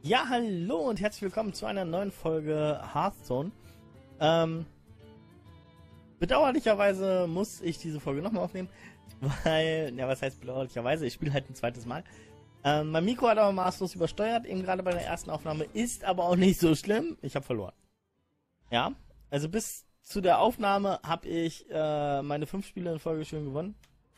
Ja, hallo und herzlich willkommen zu einer neuen Folge Hearthstone. Bedauerlicherweise muss ich diese Folge nochmal aufnehmen, weil, ja, was heißt bedauerlicherweise? Ich spiele halt ein zweites Mal. Mein Mikro hat aber maßlos übersteuert, eben gerade bei der ersten Aufnahme, ist aber auch nicht so schlimm. Ich habe verloren. Ja, also bis zu der Aufnahme habe ich meine 5 Spiele in Folge schön gewonnen.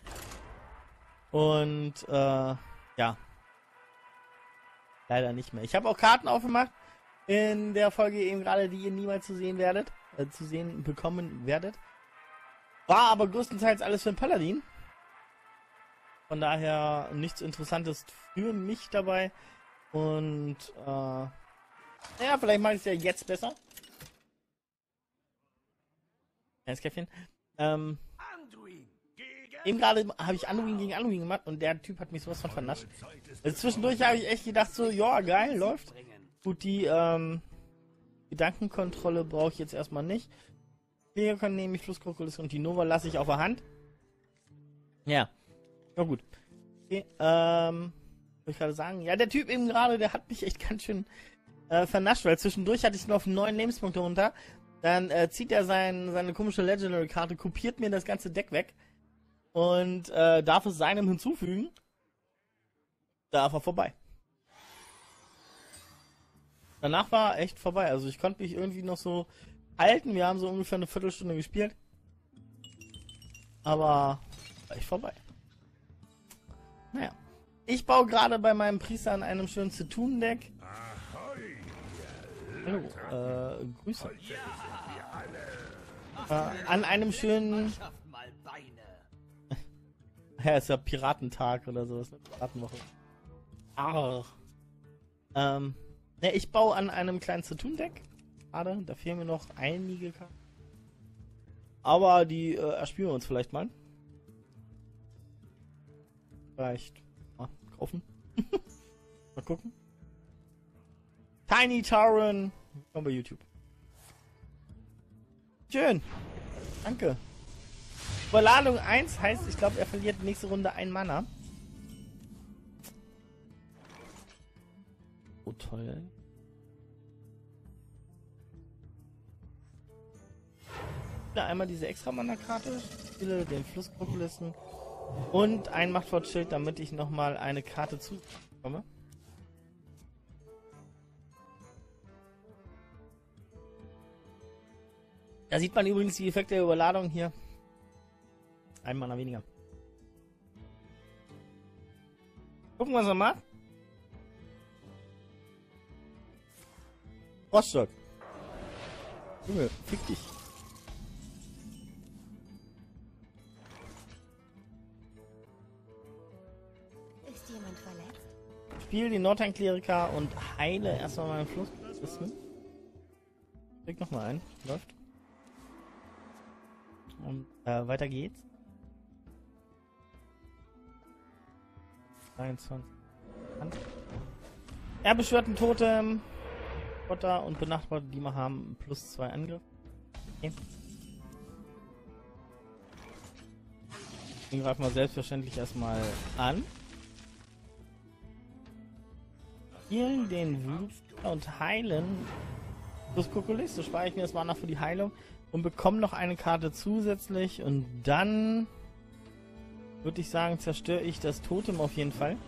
Und, ja. Leider nicht mehr. Ich habe auch Karten aufgemacht in der Folge eben gerade, die ihr niemals zu sehen werdet, zu sehen bekommen werdet. War aber größtenteils alles für den Paladin. Von daher nichts Interessantes für mich dabei. Und, ja, vielleicht mache ich es ja jetzt besser. Kleines Käffchen. Eben gerade habe ich Anduin gegen Anduin gemacht und der Typ hat mich sowas von vernascht. Also zwischendurch habe ich echt gedacht so, ja, geil, läuft. Gut, die Gedankenkontrolle brauche ich jetzt erstmal nicht. Hier können nämlich Flusskrokulis und die Nova lasse ich auf der Hand. Ja. Ja gut. Okay, wollte ich gerade sagen. Ja, der Typ eben gerade, der hat mich echt ganz schön vernascht, weil zwischendurch hatte ich nur auf 9 Lebenspunkte runter. Dann zieht er seine komische Legendary-Karte, kopiert mir das ganze Deck weg. Und darf es seinem hinzufügen, darf er vorbei. Danach war echt vorbei. Also ich konnte mich irgendwie noch so halten. Wir haben so ungefähr eine Viertelstunde gespielt. Aber war echt vorbei. Naja. Ich baue gerade bei meinem Priester an einem schönen Zetun-Deck. Hallo, Grüße. An einem schönen... Ja, ist ja Piratentag oder sowas, ne? Piratenwoche. Ne, ich baue an einem kleinen Zetun-Deck. Gerade, da fehlen mir noch einige Karten. Aber die erspielen wir uns vielleicht mal. Vielleicht mal kaufen. Mal gucken. Tiny Tauren. Kommen bei YouTube. Schön. Danke. Überladung 1 heißt, ich glaube, er verliert nächste Runde 1 Mana. Oh, toll. Einmal diese extra Mana-Karte, spiele den Flusskrokulisten und ein Machtwortschild, damit ich nochmal eine Karte zukomme. Da sieht man übrigens die Effekte der Überladung hier. Ein Mana weniger. Gucken, was er macht. Froststock. Junge, fick dich. Ist jemand verletzt? Spiel die Nordhang-Kleriker und heile erstmal meinen Fluss. Krieg nochmal ein. Läuft. Und weiter geht's. 23. Er beschwört ein Totem. Potter und benachbarte Diener haben +2 Angriff. Okay. Den greifen wir selbstverständlich erstmal an. Spielen den Wut und heilen. Plus Kokulis, so spare ich mir das Mana für die Heilung und bekomme noch eine Karte zusätzlich und dann würde ich sagen, zerstöre ich das Totem auf jeden Fall.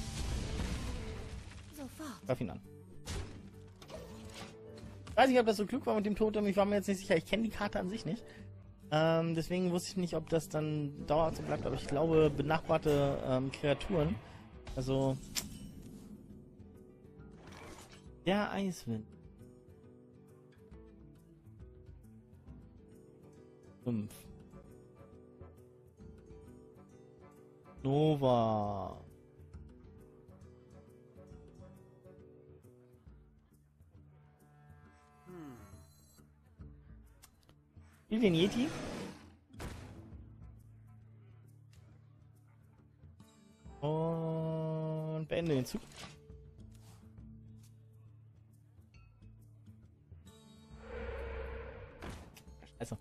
Sofort. Greif ihn an. Ich weiß nicht, ob das so klug war mit dem Totem, ich war mir jetzt nicht sicher, ich kenne die Karte an sich nicht. Deswegen wusste ich nicht, ob das dann dauerhaft so bleibt, aber ich glaube, benachbarte Kreaturen, also der Eiswind. 5. Nova. Spiel den Yeti. Und beende den Zug. Scheiße.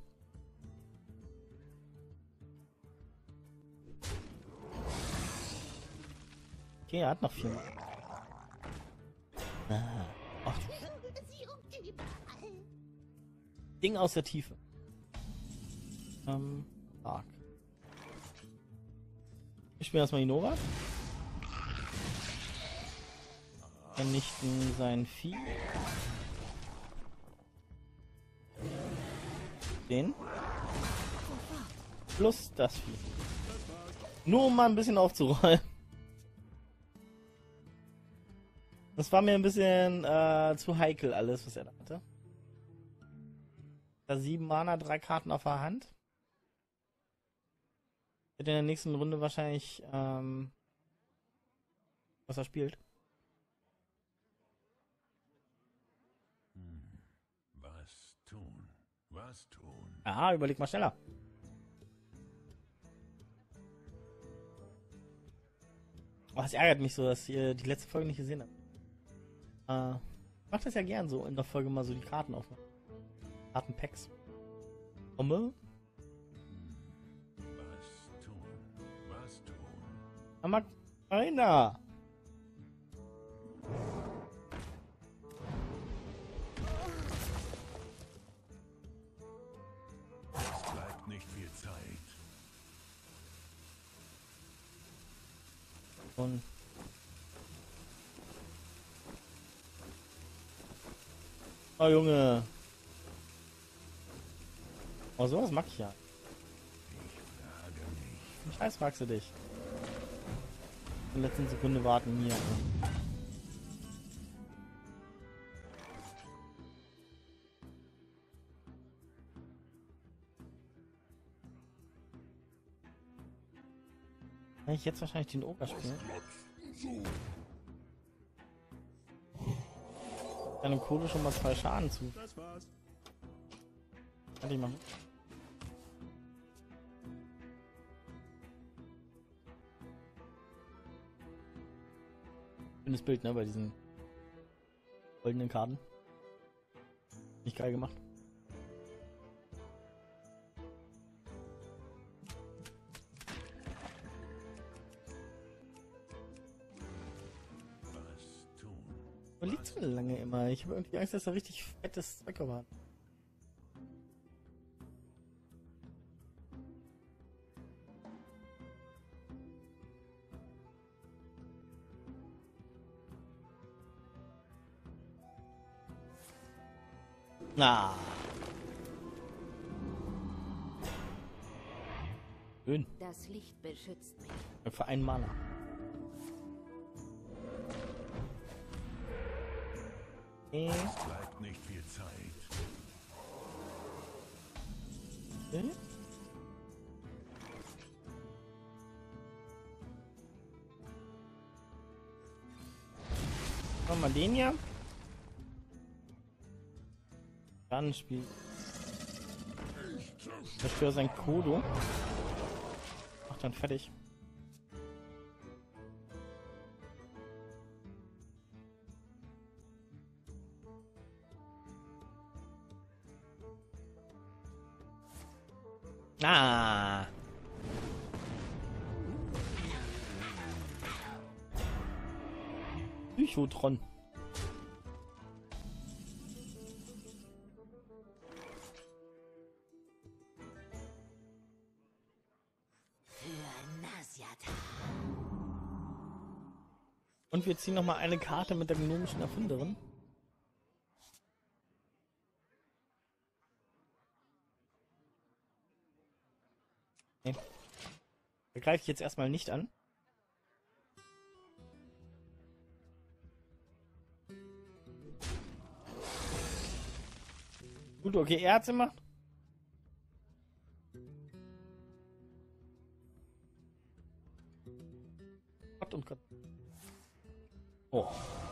Okay, er hat noch 4. Ah. Ach, Sie ruft überall. Ding aus der Tiefe. Arg. Ich spiele erstmal Innova. Vernichten sein Vieh. Den. Plus das Vieh. Nur um mal ein bisschen aufzurollen. Das war mir ein bisschen zu heikel alles, was er da hatte. Da 7 Mana, 3 Karten auf der Hand. Wird in der nächsten Runde wahrscheinlich was er spielt. Was tun? Was tun? Aha, überleg mal schneller. Oh, es ärgert mich so, dass ihr die letzte Folge nicht gesehen habt. Macht das ja gern so in der Folge mal so die Karten auf. Kartenpacks. Komme. Was tun? Was tun? Aber keiner. Es bleibt nicht viel Zeit. Und oh Junge. Oh, sowas mag ich ja. Frage mich. Scheiß magst du dich. In der letzten Sekunde warten hier. Kann ich jetzt wahrscheinlich den Oger spielen? Deinem Kohle schon mal 2 Schaden zu. Das war's. Kann ich machen. Schönes Bild, ne, bei diesen goldenen Karten. Nicht geil gemacht. Was tun? Wo liegt so lange immer? Ich habe irgendwie Angst, dass er richtig fettes Zeug hat. Na. Schön. Das Licht beschützt mich. Für einen Mana. Okay. Es bleibt nicht viel Zeit. Okay. Machen wir den hier. Dann spielt. Zerstör sein Kodo. Ach, dann fertig. Ah. Psychotron. Für Nasiata. Und wir ziehen noch mal eine Karte mit der gnomischen Erfinderin. Okay. Da greife ich jetzt erstmal nicht an. Gut, okay, er hat's gemacht. Gott und Gott. Oh.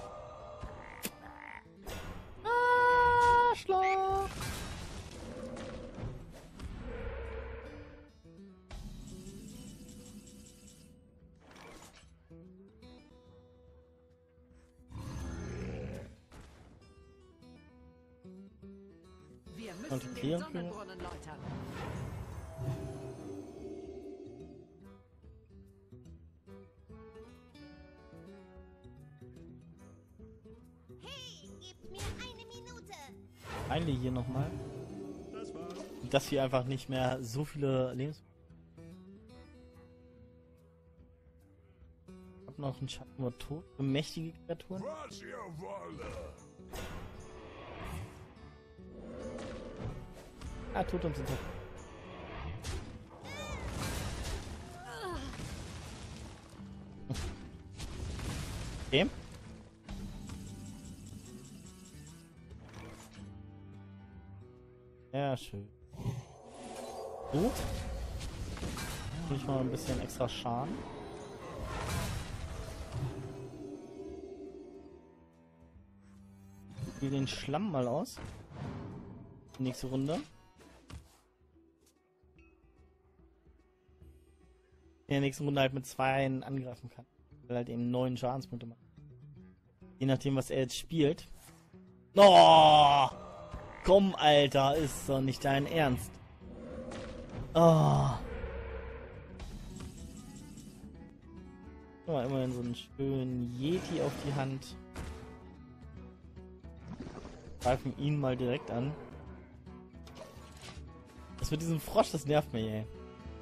Arschloch. Wir Und müssen hier? den Sonnenbrunnen läutern. mir eine Minute. Heile hier nochmal. Dass wir einfach nicht mehr so viele Lebens... Ich hab noch einen Schatten nur tot. Für mächtige Kreaturen. Was ihr wolle. Ah, tut uns hinter. Okay. Ja, schön. Gut. Tue ich mal ein bisschen extra Schaden. Spiel den Schlamm mal aus. Nächste Runde. In der nächsten Runde halt mit 2 angreifen kann. Weil halt eben 9 Schadenspunkte macht. Je nachdem, was er jetzt spielt. Oh! Komm, Alter, ist doch nicht dein Ernst. Oh. Mal immerhin so einen schönen Yeti auf die Hand. Greifen ihn mal direkt an. Das mit diesem Frosch, das nervt mich, ey.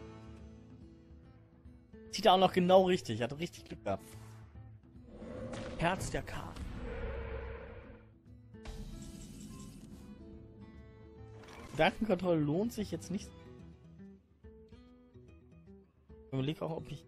Zieht er auch noch genau richtig. Hat richtig Glück gehabt. Herz der K. Gedankenkontrolle lohnt sich jetzt nicht. Ich überlege auch, ob ich...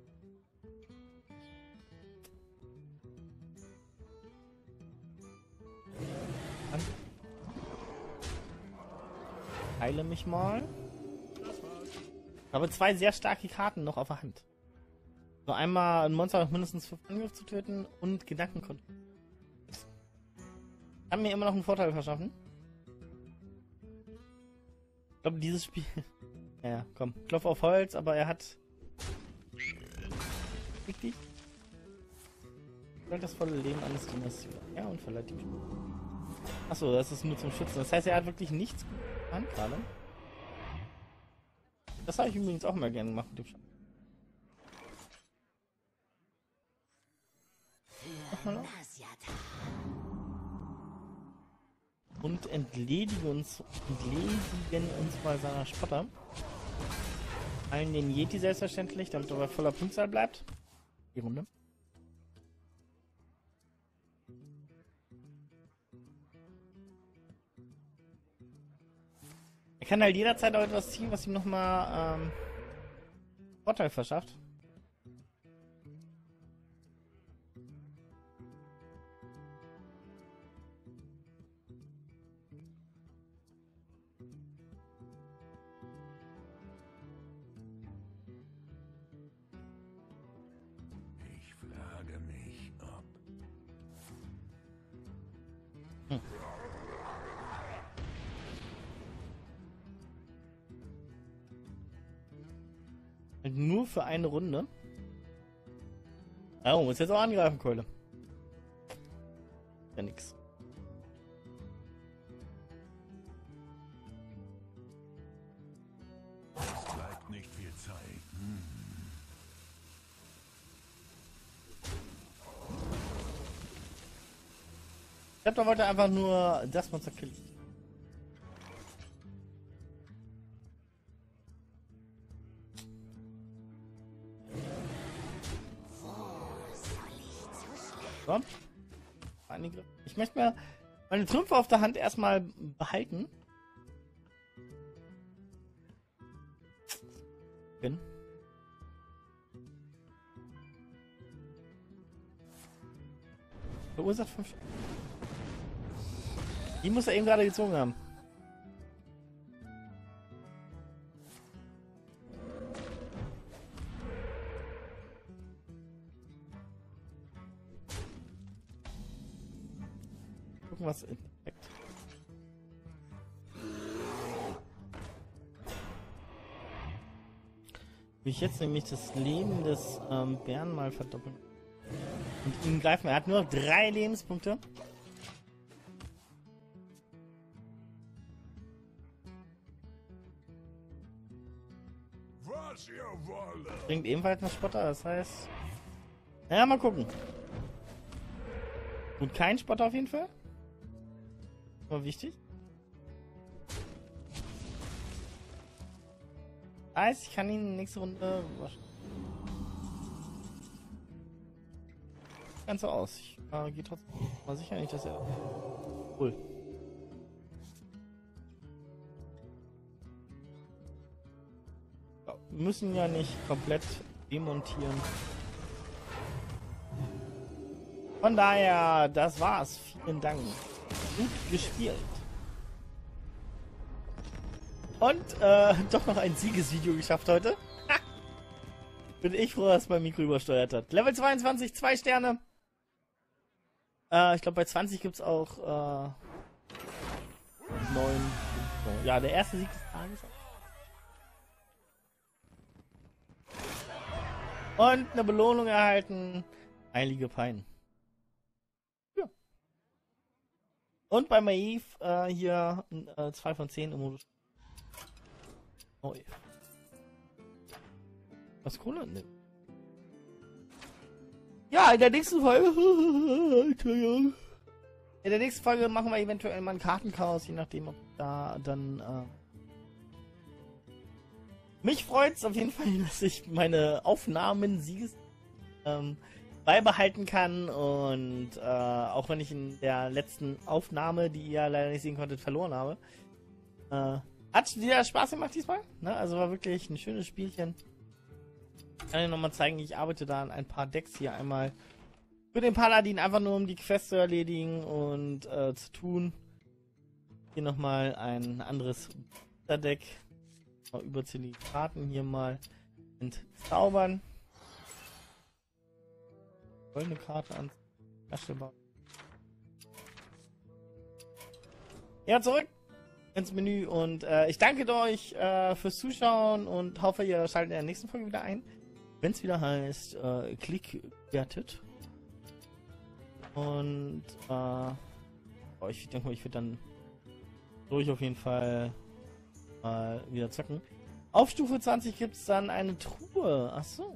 Heile mich mal. Ich habe 2 sehr starke Karten noch auf der Hand. So einmal ein Monster mit mindestens 5 Angriff zu töten und Gedankenkontrolle. Kann mir immer noch einen Vorteil verschaffen. Ich glaube, dieses Spiel... Ja, komm. Klopf auf Holz, aber er hat... Richtig? Das volle Leben eines Dieners. Ja, und verleiht ihm... Achso, das ist nur zum Schützen. Das heißt, er hat wirklich nichts an gerade. Das habe ich übrigens auch mal gerne gemacht mit dem Schatten. Und entledigen uns mal seiner Spotter. Allen den Yeti selbstverständlich, damit er bei voller Punktzahl bleibt. Die Runde. Er kann halt jederzeit auch etwas ziehen, was ihm nochmal Vorteil verschafft. Ich frage mich, ob... Halt nur für eine Runde. Oh, muss jetzt auch angreifen, Keule. Ja, nix. Es bleibt nicht viel Zeit. Ich glaube, da wollte einfach nur das Monster killen. So. Einige. Ich möchte mir meine Trümpfe auf der Hand erstmal behalten. Bin. Verursacht 5. Die muss er eben gerade gezogen haben. Gucken, was entdeckt. Will ich jetzt nämlich das Leben des Bären mal verdoppeln. Und ihn greifen. Er hat nur noch 3 Lebenspunkte. Was ihr wolle. Bringt ebenfalls einen Spotter, das heißt... Ja, mal gucken. Gut, kein Spotter auf jeden Fall. War wichtig. Heißt, ich kann ihn nächste Runde waschen. Ganz so aus. Ich gehe trotzdem mal sicher nicht, dass er. Cool. Ja, wir müssen ja nicht komplett demontieren. Von daher, das war's. Vielen Dank. Gut gespielt. Und doch noch ein Siegesvideo geschafft heute. Bin ich froh, dass mein Mikro übersteuert hat. Level 22, 2 Sterne. Ich glaube, bei 20 gibt es auch 9. Ja, der erste Sieg des Tages. Und eine Belohnung erhalten. Heilige Pein. Ja. Und bei Maeve hier 2 von 10 im Modus. Oh, ja. Was Kohle? Ne. Ja, in der nächsten Folge. In der nächsten Folge machen wir eventuell mal ein Kartenchaos, je nachdem, ob da dann. Mich freut's auf jeden Fall, dass ich meine Aufnahmen beibehalten kann und auch wenn ich in der letzten Aufnahme, die ihr leider nicht sehen konntet, verloren habe. Hat wieder Spaß gemacht diesmal, ne? Also war wirklich ein schönes Spielchen. Ich kann dir nochmal zeigen, ich arbeite da an ein paar Decks hier. Einmal für den Paladin, einfach nur um die Quest zu erledigen und zu tun. Hier nochmal ein anderes Deck. Überzählige Karten hier mal entzaubern. Goldene Karte an. Ja, zurück ins Menü und ich danke euch fürs Zuschauen und hoffe, ihr schaltet in der nächsten Folge wieder ein. Wenn es wieder heißt, Klick wertet. Und ich denke mal, ich werde dann durch auf jeden Fall mal wieder zocken. Auf Stufe 20 gibt es dann eine Truhe. Ach so.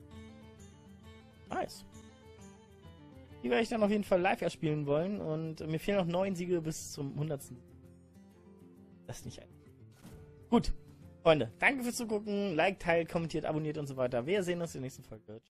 Nice. Die werde ich dann auf jeden Fall live erspielen wollen und mir fehlen noch 9 Siege bis zum 100. Das ist nicht ein. Gut, Freunde, danke fürs Zugucken. Like, teilt, kommentiert, abonniert und so weiter. Wir sehen uns in der nächsten Folge.